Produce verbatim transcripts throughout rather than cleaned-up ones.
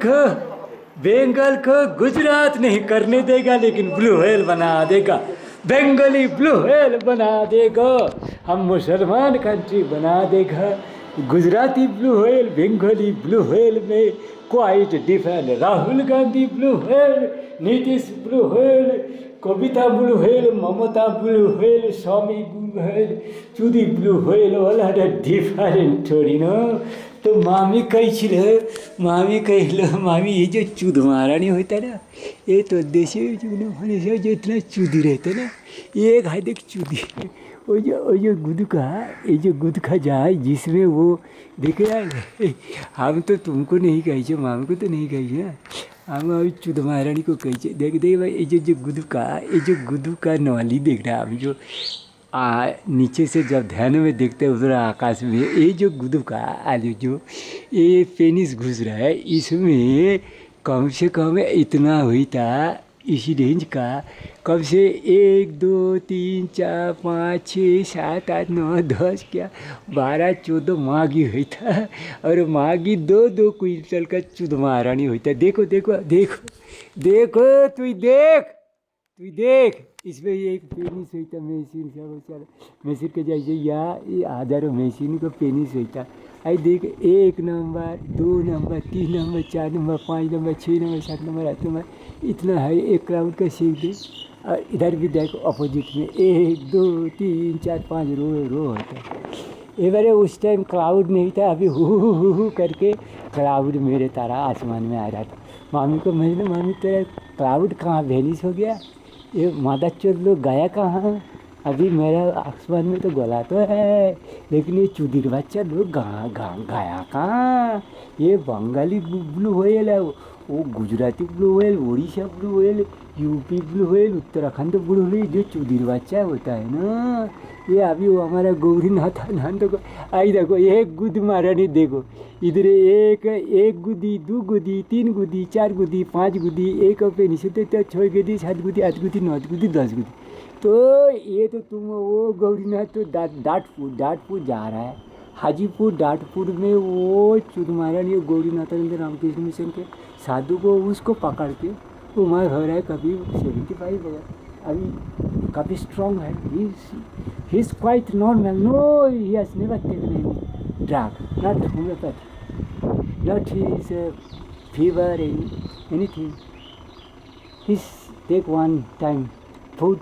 देखो बंगाल को गुजरात नहीं करने देगा, लेकिन ब्लू व्हेल बना देगा। बंगाली ब्लू व्हेल बना देगा, हम मुसलमान कंट्री बना देगा। Gujarati blue whale, Bengali blue whale में quite different. Rahul Gandhi blue whale, Nitish blue whale, Kavita blue whale, Mamata blue whale, Swami blue whale, चुदी ब्लू व्हेल वाला डिफरेंट थोड़ी ना। तो मामी कही है, मामी कह मामी ये जो चुद महारानी होता ना, ये तो देश में जो इतना चुदी रहता ना, ये एक है देख चुदी। वो जो वो जो गुद का, ये जो गुद का जाए जिसमें वो देखे यार, हम तो तुमको नहीं कही, मामी को तो नहीं कही ना, हम अभी चुद महारानी को कही। देख देख भाई, ये जो जो गुद का, ये जो गुद का नवाली देख रहा है अभी जो आ, नीचे से जब ध्यान में देखते हैं उधर आकाश में, ये जो गुदु का आलू जो ये पेनिस घुस रहा है, इसमें कम से कम इतना हुई था इसी रेंज का, कब से एक दो तीन चार पाँच छः सात आठ नौ दस क्या बारह चौदह माघी हुई था, और माघी दो दो क्विंटल का चुद महारानी हुई था। देखो देखो देखो देखो तू देख तू देख, इसमें एक पेनिस हुई था मशीन का, बेचारा मशीन के जैसे या ये हजारों मशीन को पेनिस हुई था। आई देख, एक नंबर, दो नंबर, तीन नंबर, चार नंबर, पाँच नंबर, छः नंबर, सात नंबर, आठ नंबर, इतना है एक क्राउड का सीख दे। और इधर भी देखो अपोजिट में एक दो तीन चार पाँच रो रो होता है। ये बारे उस टाइम क्लाउड नहीं था, अभी हु हु हु हु करके क्लाउड मेरे तारा आसमान में आ रहा था। मामी को मैंने, मामी तेरा क्लाउड कहाँ वेनिस हो गया, ये मादा चोर लोग गया कहाँ, अभी मेरा आसमान में तो गोला तो है, लेकिन ये चुदीर बच्चा लोग गा गा गया कहाँ। ये बंगाली ब्लू व्हेल है, वो Gujarati blue whale, Odisha blue whale, UP blue whale, Uttarakhand blue whale, जो चुदीर बच्चा होता है ना, ये अभी वो हमारा गौरीनाथ नाथ को आई देखो, एक गुद महारानी देखो, इधर एक एक गुदी, दो गुदी, तीन गुदी, चार गुदी, पाँच गुदी, एक पे नीचे तो छः गुदी, सात गुदी, आठ गुदी, नौ गुदी, दस गुदी। तो ये तो तुम वो गौरीनाथ तो डा डाटपुर डाटपुर जा रहा है, हाजीपुर डाटपुर में वो चुद महारानी गौरीनाथ रामकृष्ण मिशन के साधु को उसको पकड़ के उम्र हो रहा है कभी सेवेंटी फाइव वगैरह, अभी काफ़ी स्ट्रॉन्ग है। He is quite normal, no he has never taken any drug, not homeopathy, not his fever, anything. He take one time food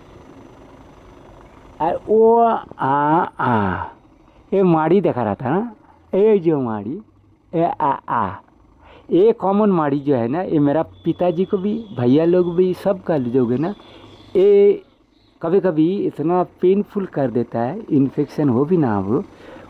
और वो आ आ ये माड़ी देखा रहा था ना, ये जो माड़ी ए आ आ ये कॉमन माड़ी जो है ना, ये मेरा पिताजी को भी, भैया लोग भी, सब का लोग है ना, ये कभी कभी इतना पेनफुल कर देता है, इन्फेक्शन हो भी ना हो,